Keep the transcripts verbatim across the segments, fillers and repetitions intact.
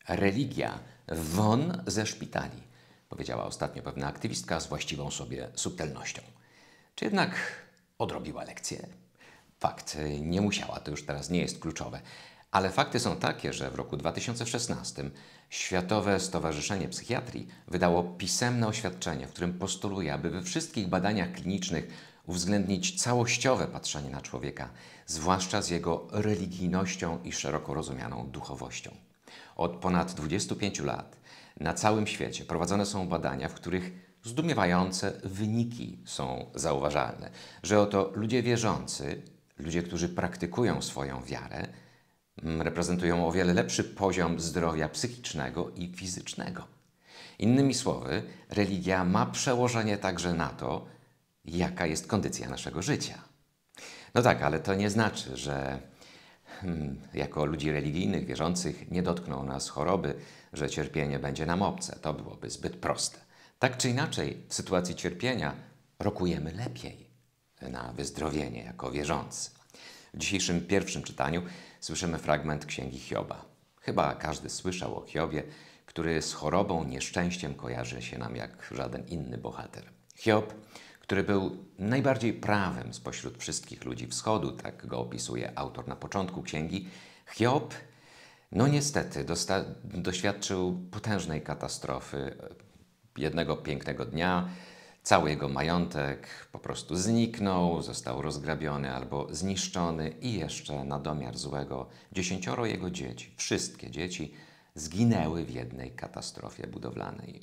Religia won ze szpitali, powiedziała ostatnio pewna aktywistka z właściwą sobie subtelnością. Czy jednak odrobiła lekcję? Fakt, nie musiała, to już teraz nie jest kluczowe. Ale fakty są takie, że w roku dwa tysiące szesnastym Światowe Stowarzyszenie Psychiatrii wydało pisemne oświadczenie, w którym postuluje, aby we wszystkich badaniach klinicznych uwzględnić całościowe patrzenie na człowieka, zwłaszcza z jego religijnością i szeroko rozumianą duchowością. Od ponad dwudziestu pięciu lat na całym świecie prowadzone są badania, w których zdumiewające wyniki są zauważalne, że oto ludzie wierzący, ludzie, którzy praktykują swoją wiarę, reprezentują o wiele lepszy poziom zdrowia psychicznego i fizycznego. Innymi słowy, religia ma przełożenie także na to, jaka jest kondycja naszego życia. No tak, ale to nie znaczy, że hmm, jako ludzi religijnych, wierzących nie dotkną nas choroby, że cierpienie będzie nam obce. To byłoby zbyt proste. Tak czy inaczej, w sytuacji cierpienia rokujemy lepiej na wyzdrowienie jako wierzący. W dzisiejszym pierwszym czytaniu słyszymy fragment Księgi Hioba. Chyba każdy słyszał o Hiobie, który z chorobą, nieszczęściem kojarzy się nam jak żaden inny bohater. Hiob, który był najbardziej prawym spośród wszystkich ludzi wschodu, tak go opisuje autor na początku księgi. Hiob, no niestety, doświadczył potężnej katastrofy. Jednego pięknego dnia cały jego majątek po prostu zniknął, został rozgrabiony albo zniszczony i jeszcze na domiar złego dziesięcioro jego dzieci, wszystkie dzieci, zginęły w jednej katastrofie budowlanej.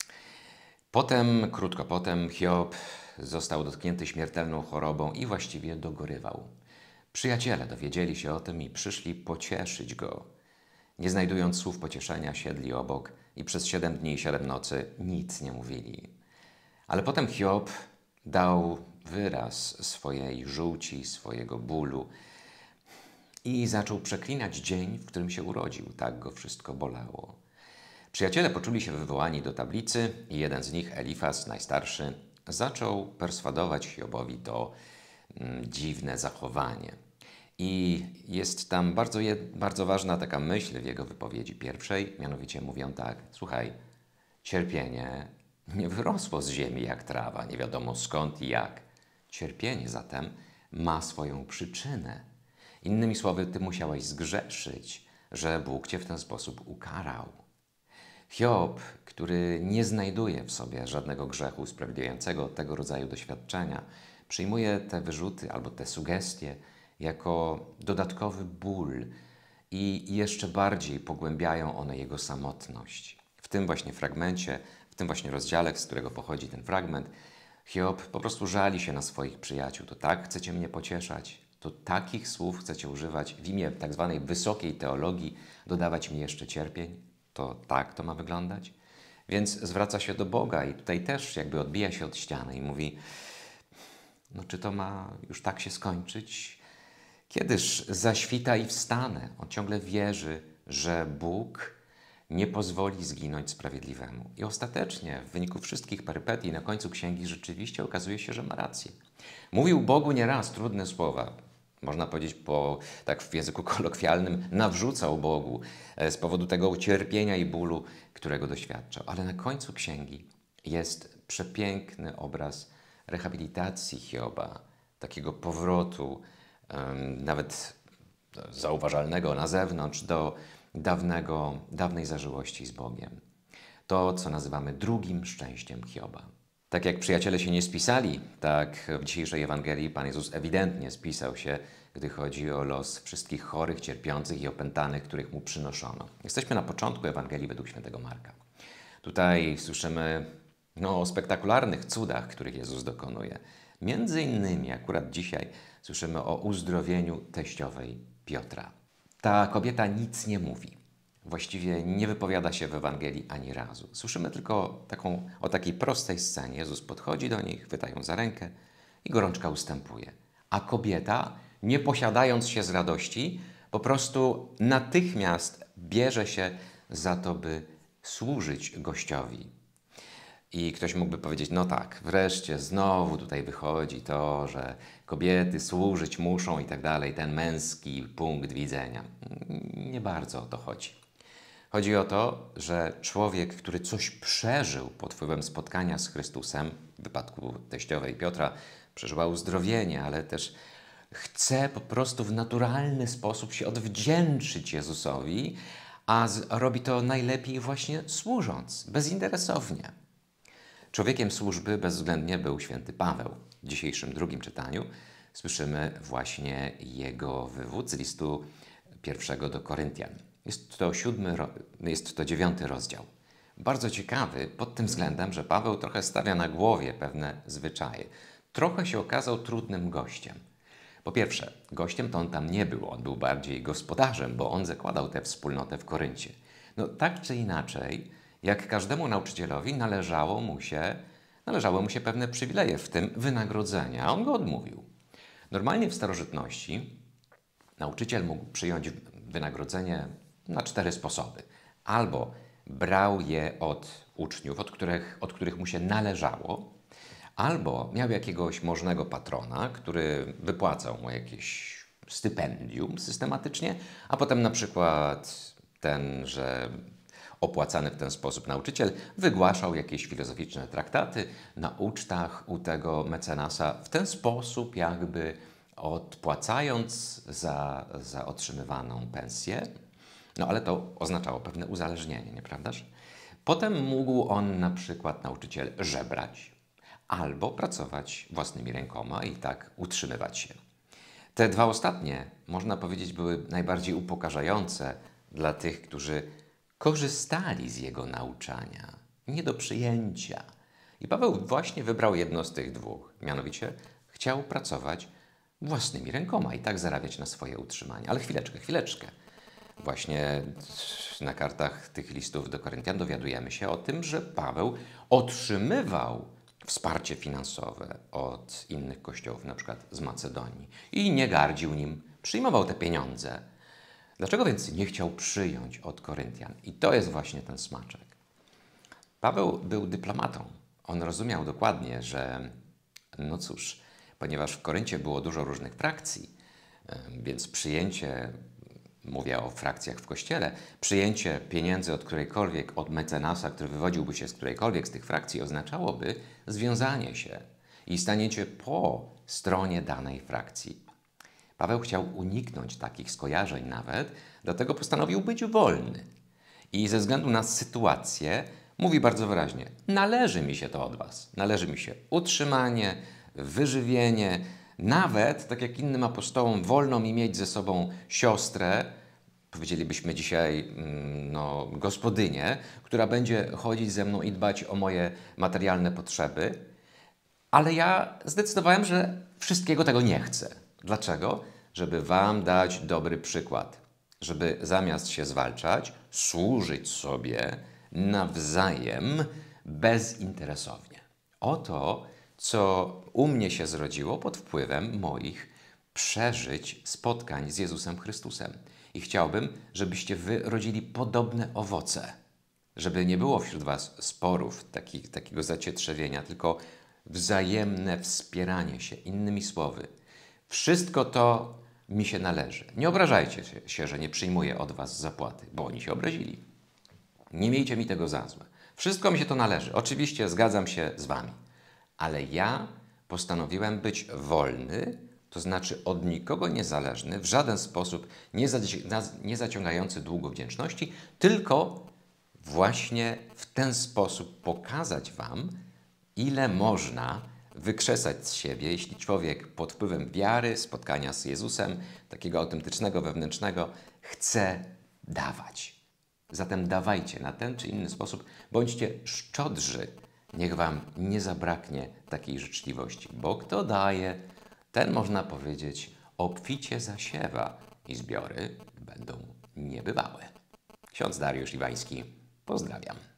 Potem, krótko potem, Hiob został dotknięty śmiertelną chorobą i właściwie dogorywał. Przyjaciele dowiedzieli się o tym i przyszli pocieszyć go. Nie znajdując słów pocieszenia, siedli obok i przez siedem dni i siedem nocy nic nie mówili. Ale potem Hiob dał wyraz swojej żółci, swojego bólu i zaczął przeklinać dzień, w którym się urodził. Tak go wszystko bolało. Przyjaciele poczuli się wywołani do tablicy i jeden z nich, Elifaz, najstarszy, zaczął perswadować Hiobowi to mm, dziwne zachowanie. I jest tam bardzo, bardzo ważna taka myśl w jego wypowiedzi pierwszej, mianowicie mówią tak: słuchaj, cierpienie nie wyrosło z ziemi jak trawa, nie wiadomo skąd i jak. Cierpienie zatem ma swoją przyczynę. Innymi słowy, ty musiałeś zgrzeszyć, że Bóg cię w ten sposób ukarał. Hiob, który nie znajduje w sobie żadnego grzechu usprawiedliwiającego tego rodzaju doświadczenia, przyjmuje te wyrzuty albo te sugestie jako dodatkowy ból i jeszcze bardziej pogłębiają one jego samotność. W tym właśnie fragmencie, w tym właśnie rozdziale, z którego pochodzi ten fragment, Hiob po prostu żali się na swoich przyjaciół. To tak chcecie mnie pocieszać? To takich słów chcecie używać w imię tak zwanej wysokiej teologii, dodawać mi jeszcze cierpień? To tak to ma wyglądać? Więc zwraca się do Boga i tutaj też jakby odbija się od ściany i mówi: no czy to ma już tak się skończyć? Kiedyż zaświta i wstanę. On ciągle wierzy, że Bóg nie pozwoli zginąć sprawiedliwemu. I ostatecznie, w wyniku wszystkich perypetii na końcu księgi rzeczywiście okazuje się, że ma rację. Mówił Bogu nieraz trudne słowa. Można powiedzieć, po, tak w języku kolokwialnym, nawrzucał Bogu z powodu tego cierpienia i bólu, którego doświadczał. Ale na końcu księgi jest przepiękny obraz rehabilitacji Hioba, takiego powrotu, um, nawet zauważalnego na zewnątrz, do dawnego, dawnej zażyłości z Bogiem. To, co nazywamy drugim szczęściem Hioba. Tak jak przyjaciele się nie spisali, tak w dzisiejszej Ewangelii Pan Jezus ewidentnie spisał się, gdy chodzi o los wszystkich chorych, cierpiących i opętanych, których Mu przynoszono. Jesteśmy na początku Ewangelii według świętego Marka. Tutaj słyszymy no, o spektakularnych cudach, których Jezus dokonuje. Między innymi akurat dzisiaj słyszymy o uzdrowieniu teściowej Piotra. Ta kobieta nic nie mówi. Właściwie nie wypowiada się w Ewangelii ani razu. Słyszymy tylko taką, o takiej prostej scenie. Jezus podchodzi do nich, chwyta ją za rękę i gorączka ustępuje. A kobieta, nie posiadając się z radości, po prostu natychmiast bierze się za to, by służyć gościowi. I ktoś mógłby powiedzieć, no tak, wreszcie znowu tutaj wychodzi to, że kobiety służyć muszą i tak dalej, ten męski punkt widzenia. Nie bardzo o to chodzi. Chodzi o to, że człowiek, który coś przeżył pod wpływem spotkania z Chrystusem, w wypadku teściowej Piotra przeżyła uzdrowienie, ale też chce po prostu w naturalny sposób się odwdzięczyć Jezusowi, a z, robi to najlepiej właśnie służąc, bezinteresownie. Człowiekiem służby bezwzględnie był święty Paweł. W dzisiejszym drugim czytaniu słyszymy właśnie jego wywód z listu pierwszego do Koryntian. Jest to siódmy, jest to dziewiąty rozdział. Bardzo ciekawy pod tym względem, że Paweł trochę stawia na głowie pewne zwyczaje. Trochę się okazał trudnym gościem. Po pierwsze, gościem to on tam nie był, on był bardziej gospodarzem, bo on zakładał tę wspólnotę w Koryncie. No tak czy inaczej, jak każdemu nauczycielowi należało mu się, należało mu się pewne przywileje, w tym wynagrodzenia, a on go odmówił. Normalnie w starożytności nauczyciel mógł przyjąć wynagrodzenie na cztery sposoby. Albo brał je od uczniów, od których, od których mu się należało, albo miał jakiegoś możnego patrona, który wypłacał mu jakieś stypendium systematycznie, a potem na przykład ten, że opłacany w ten sposób nauczyciel wygłaszał jakieś filozoficzne traktaty na ucztach u tego mecenasa, w ten sposób jakby odpłacając za, za otrzymywaną pensję. No ale to oznaczało pewne uzależnienie, nieprawdaż? Potem mógł on na przykład nauczyciel żebrać albo pracować własnymi rękoma i tak utrzymywać się. Te dwa ostatnie, można powiedzieć, były najbardziej upokarzające dla tych, którzy korzystali z jego nauczania, nie do przyjęcia. I Paweł właśnie wybrał jedno z tych dwóch, mianowicie chciał pracować własnymi rękoma i tak zarabiać na swoje utrzymanie. Ale chwileczkę, chwileczkę. Właśnie na kartach tych listów do Koryntian dowiadujemy się o tym, że Paweł otrzymywał wsparcie finansowe od innych kościołów, na przykład z Macedonii, i nie gardził nim, przyjmował te pieniądze. Dlaczego więc nie chciał przyjąć od Koryntian? I to jest właśnie ten smaczek. Paweł był dyplomatą. On rozumiał dokładnie, że no cóż, ponieważ w Koryncie było dużo różnych frakcji, więc przyjęcie, mówię o frakcjach w Kościele, przyjęcie pieniędzy od którejkolwiek, od mecenasa, który wywodziłby się z którejkolwiek z tych frakcji, oznaczałoby związanie się i staniecie po stronie danej frakcji. Paweł chciał uniknąć takich skojarzeń nawet, dlatego postanowił być wolny. I ze względu na sytuację mówi bardzo wyraźnie: należy mi się to od was. Należy mi się utrzymanie, wyżywienie, nawet, tak jak innym apostołom, wolno mi mieć ze sobą siostrę, powiedzielibyśmy dzisiaj no, gospodynię, która będzie chodzić ze mną i dbać o moje materialne potrzeby. Ale ja zdecydowałem, że wszystkiego tego nie chcę. Dlaczego? Żeby wam dać dobry przykład. Żeby zamiast się zwalczać, służyć sobie nawzajem bezinteresownie. Oto, co u mnie się zrodziło pod wpływem moich przeżyć spotkań z Jezusem Chrystusem. I chciałbym, żebyście wy rodzili podobne owoce. Żeby nie było wśród was sporów, taki, takiego zacietrzewienia, tylko wzajemne wspieranie się. Innymi słowy, wszystko to mi się należy. Nie obrażajcie się, że nie przyjmuję od was zapłaty, bo oni się obrazili. Nie miejcie mi tego za złe. Wszystko mi się to należy. Oczywiście zgadzam się z wami. Ale ja postanowiłem być wolny, to znaczy od nikogo niezależny, w żaden sposób nie, zaci- nie zaciągający długu wdzięczności, tylko właśnie w ten sposób pokazać wam, ile można wykrzesać z siebie, jeśli człowiek pod wpływem wiary, spotkania z Jezusem, takiego autentycznego, wewnętrznego, chce dawać. Zatem dawajcie na ten czy inny sposób, bądźcie szczodrzy. Niech wam nie zabraknie takiej życzliwości, bo kto daje, ten, można powiedzieć, obficie zasiewa i zbiory będą niebywałe. Ksiądz Dariusz Iwański, pozdrawiam.